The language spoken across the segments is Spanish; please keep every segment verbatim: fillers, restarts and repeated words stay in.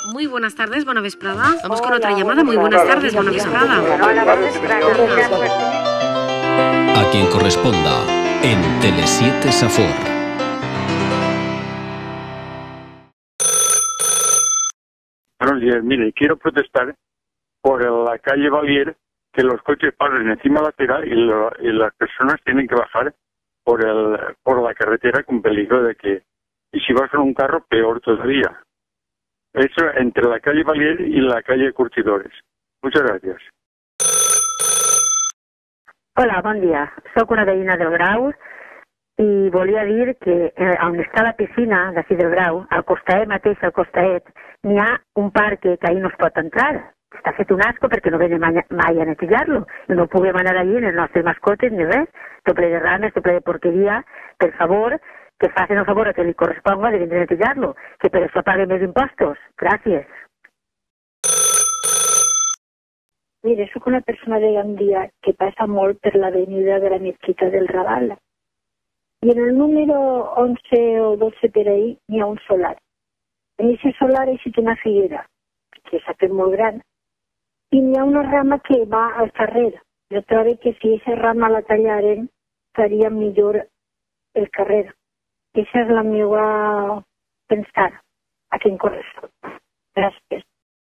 Muy buenas tardes, bona vesprada. Vamos con otra llamada. Muy buenas tardes, bona vesprada. A quien corresponda en Tele siete Safor. Buenos días, mire, quiero protestar por la calle Valier, que los coches paran encima lateral y, lo, y las personas tienen que bajar por el por la carretera con peligro de que, y si vas con un carro, peor todavía. Eso entre la calle Valier y la calle Curtidores. Muchas gracias. Hola, bon dia. Soc una veïna del Grau i volia dir que eh, on està la piscina d'ací del Grau, al costaet mateix, al costaet, n'hi ha un parc que ahir no es pot entrar. Està fet un asco perquè no venim mai, mai a netejar-lo i no puguem anar allí en les nostres mascotes ni res. Tot ple de rames, tot ple de porqueria. Per favor, que facin el favor a que li corresponga de vindre a netejar-lo, que per això paguen més impostos. Gràcies. Mire, soc una persona de Gandia que passa molt per l'avenida de la Mesquita del Raval. I en el número once o doce per ahí n'hi ha un solar. En aquest solar hi ha una figuera, que s'ha fet molt gran, i n'hi ha una rama que va al carrer. Jo trobo que si aquesta rama la tallaren, faria millor el carrer. Aquesta és la meva pensar, a quien correspon. Gràcies.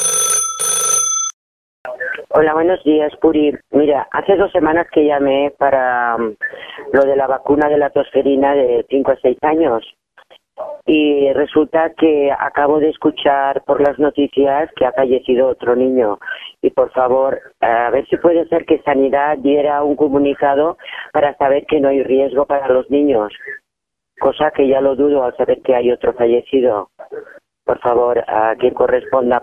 Hola, buenos días, Puri. Mira, hace dos semanas que llamé para um, lo de la vacuna de la tosferina de cinco a seis años y resulta que acabo de escuchar por las noticias que ha fallecido otro niño y por favor, a ver si puede ser que Sanidad diera un comunicado para saber que no hay riesgo para los niños, cosa que ya lo dudo al saber que hay otro fallecido. Por favor, a quien corresponda.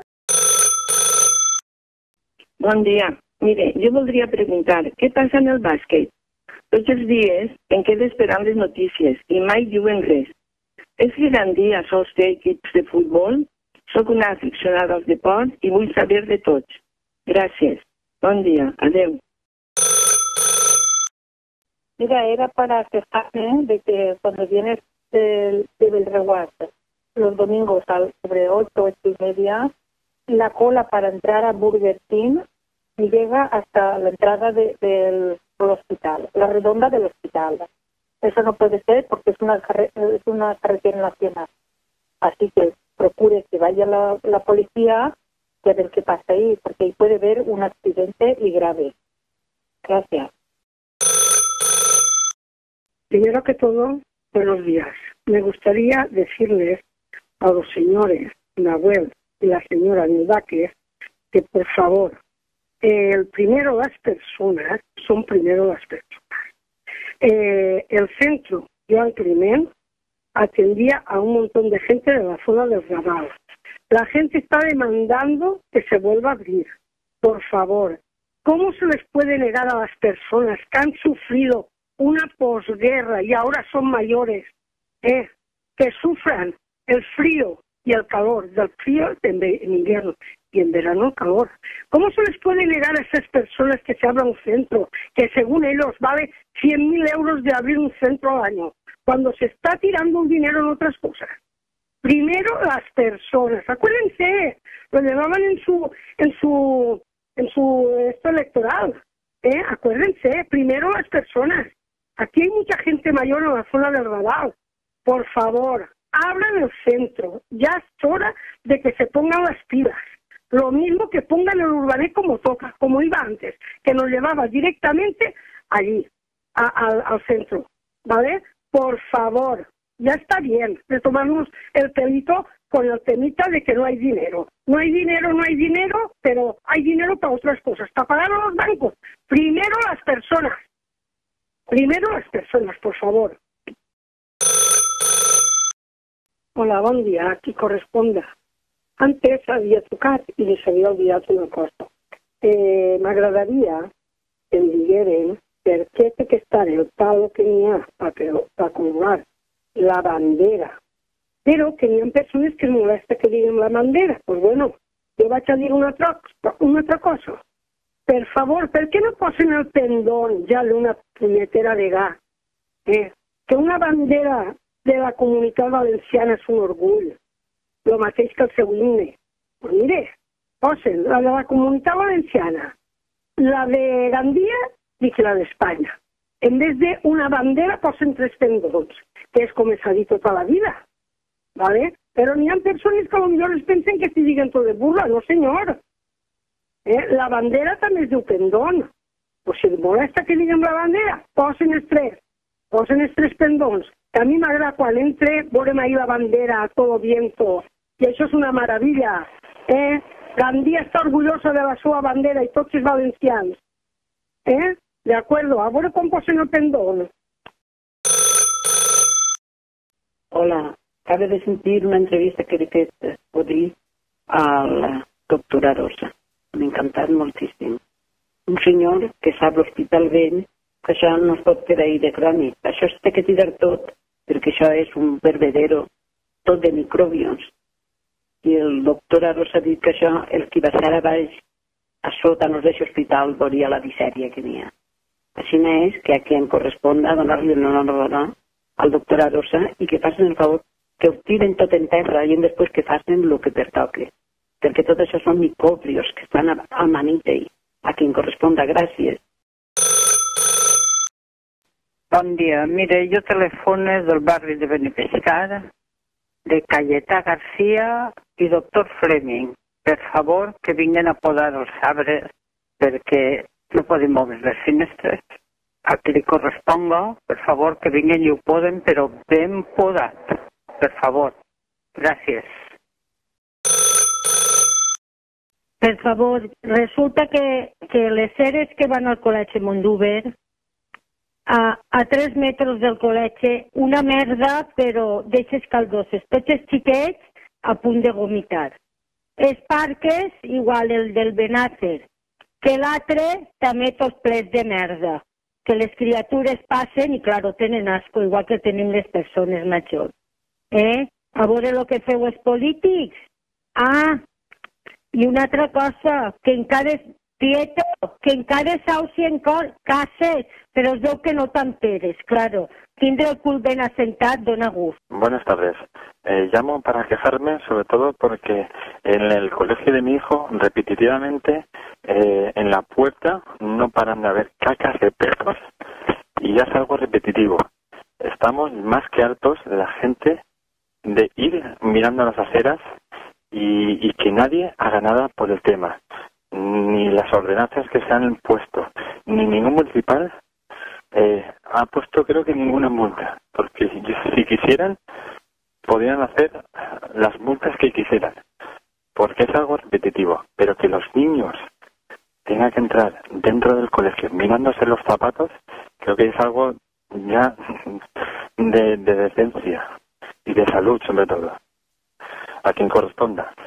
Bon dia. Mire, jo voldria preguntar, què passa en el bàsquet? Tots els dies em quedo esperant les notícies i mai diuen res. És que Gandia sols té equips de futbol? Soc una aficionada als deports i vull saber de tots. Gràcies. Bon dia. Adeu. Mira, era para quejarme de que cuando vienes del, de Belreguard los domingos al sobre ocho, ocho y media, la cola para entrar a Burger King llega hasta la entrada de, del hospital, la redonda del hospital. Eso no puede ser porque es una, es una carretera nacional. Así que procure que vaya la, la policía y a ver qué pasa ahí, porque ahí puede haber un accidente y grave. Gracias. Primero que todo, buenos días. Me gustaría decirles a los señores Nahuel y la señora Mildáquez que por favor, eh, el primero las personas son primero las personas. Eh, el centro Joan Climent atendía a un montón de gente de la zona del Raval. La gente está demandando que se vuelva a abrir. Por favor, ¿cómo se les puede negar a las personas que han sufrido una posguerra y ahora son mayores, eh, que sufran el frío y el calor, del frío en, en invierno y en verano el calor? ¿Cómo se les puede negar a esas personas que se abra un centro, que según ellos vale cien mil euros de abrir un centro al año, cuando se está tirando un dinero en otras cosas? Primero las personas, acuérdense, lo llevaban en su, en su, en su esto electoral, eh, acuérdense, primero las personas. Aquí hay mucha gente mayor en la zona del Raval. Por favor, abran el centro. Ya es hora de que se pongan las pilas. Lo mismo que pongan el Urbané como toca, como iba antes, que nos llevaba directamente allí, a, a, al centro. ¿Vale? Por favor, ya está bien de tomarnos el pelito con el temita de que no hay dinero. No hay dinero, no hay dinero, pero hay dinero para otras cosas, para pagar a los bancos. Primero las personas. Primero las personas, por favor. Hola, bon dia, a qui corresponda. Antes havia trucat i li s'havia olvidat una cosa. Eh, M'agradaria que em digueren per què té que estar el palo que n'hi ha per colgar la bandera, però que n'hi ha persones que es molesta que diguin la bandera. Pues bueno, jo vaig a dir una altra, una altra cosa. Per favor, per què no posen el pendón ja d'una punyetera de gas? Eh? Que una bandera de la comunitat valenciana és un orgull, el mateix que el seu himne. Pues mire, posen la de la Comunitat Valenciana, la de Gandía y que la de España. En vez de una bandera posen tres pendons, que és com s'ha dit tota la vida, ¿vale? Però n'hi ha persones que potser es pensen que si diguen tot de burla, no senyor. Eh? La bandera també es diu pendón. Pues si et molesta que diguem la bandera, posen els tres, posen els tres pendons. Que a mi m'agrada quan entre, veurem ahí la bandera a todo viento, i això és una meravella. Eh? Gandía està orgullosa de la seva bandera i tots els valencians. Eh? De acuerdo, a veure com posen el pendón. Hola, acabo de sentir una entrevista que he fet avui a la doctora Rosa. M'ha encantat moltíssim. Un senyor que sap l'Hospital Vell que això no es pot quedar ahí de crònic. Això es té que tirar tot, perquè això és un vervedero tot de microbios. I el doctor Rosa ha dit que això, el que baixar a baix, a sota no d'aquest hospital, veuria la misèria que n'hi ha. Així és que a qui em corresponda donar-li una enhorabona al doctor Rosa i que facin el favor que ho tiren tot en terra i després que facin el que pertoque. Perquè tot això són microbios que estan al manitell. A qui em corresponda, gràcies. Bon dia. Mire, jo telefono del barri de Benepescar, de Cayetà García i doctor Fleming. Per favor, que vinguin a podar els arbres perquè no podem moure les finestres. A qui li corresponga, per favor, que vinguin i ho poden, però ben podat. Per favor. Gràcies. Per favor, resulta que, que les seres que van al col·legi Mondúber, a, a tres metres del col·legi, una merda, però d'eixes caldoses. Tots els xiquets a punt de vomitar. Els parques, igual el del Benàcer, que l'altre també tots plens de merda. Que les criatures passen i, claro, tenen asco, igual que tenim les persones majors. Eh? A veure el que feu els polítics. Ah, i una altra cosa, que encara és tieto, que encara és aus i en cases, però es veu que no t'emperes, claro. Tindre el cul ben assentat dona gust. Buenas tardes. Eh, llamo para quejarme, sobre todo porque en el colegio de mi hijo, repetitivamente, eh, en la puerta no paran de haber cacas de perros y ya es algo repetitivo. Estamos más que hartos de la gente de ir mirando las aceras y, y que nadie haga nada por el tema. Ni las ordenanzas que se han puesto, ni ningún municipal eh, ha puesto, creo que ninguna multa, porque si, si quisieran podrían hacer las multas que quisieran, porque es algo repetitivo, pero que los niños tengan que entrar dentro del colegio mirándose los zapatos, creo que es algo ya de, de decencia y de salud sobre todo, a quien corresponda.